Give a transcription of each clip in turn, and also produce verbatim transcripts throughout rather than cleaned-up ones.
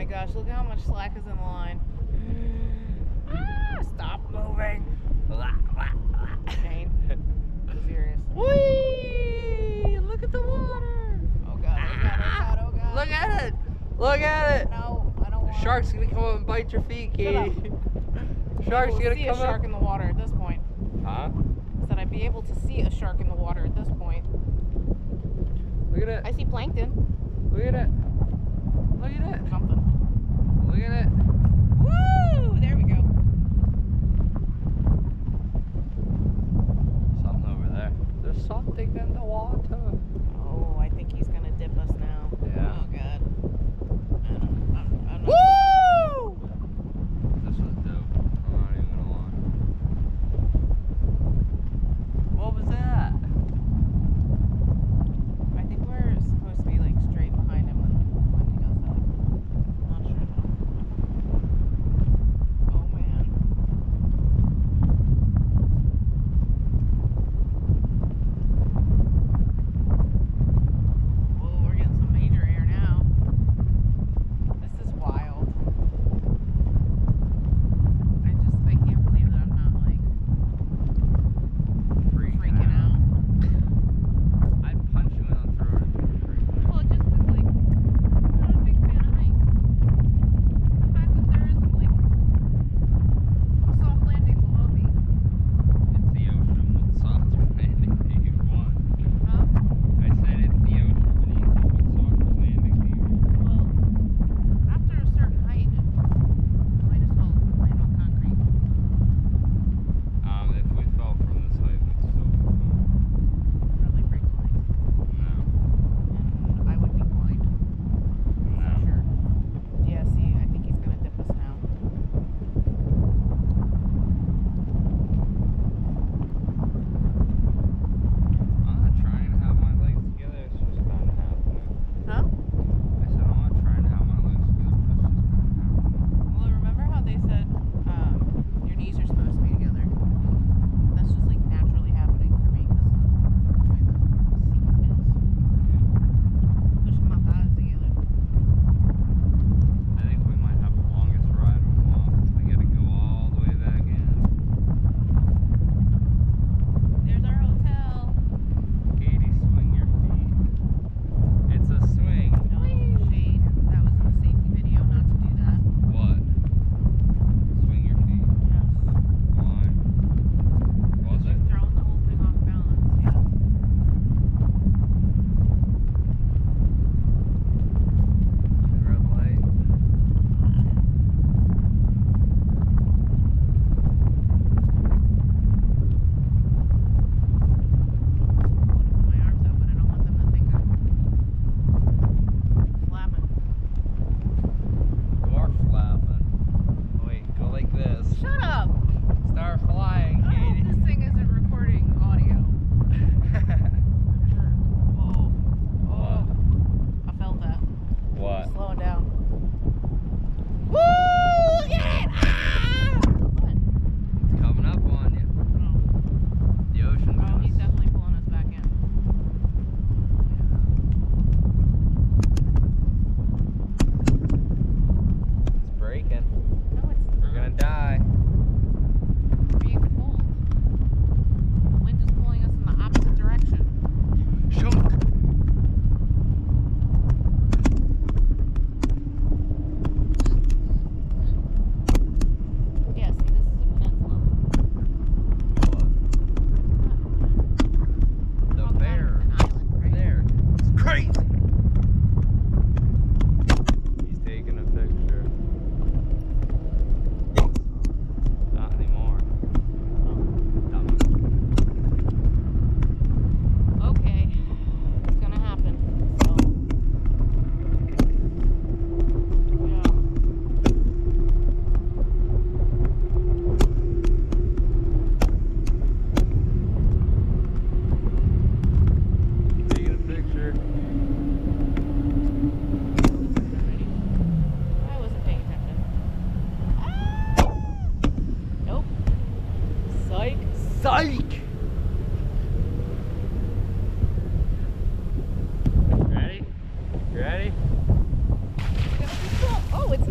my gosh, look how much slack is in the line. Ah, stop moving. Shane, serious. Whee! Look at the water. Oh god, oh god, oh god, oh god. Look at it. Look at it. No, I don't want Shark's gonna come up and bite your feet, Katie. Shark's we'll gonna see come a shark up. in the water at this point. Huh? Said I'd be able to see a shark in the water at this point. Look at it. I see plankton. Look at it. Look at it. Something. Look at it. Woo! There we go. Something over there. There's something in the water. Oh, I think he's gonna dip us now. Yeah. Oh god. I don't, I'm, I'm not Woo! This was dope. I'm not even gonna lie. What was that? I think we're supposed to be like straight behind him when we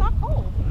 not cold.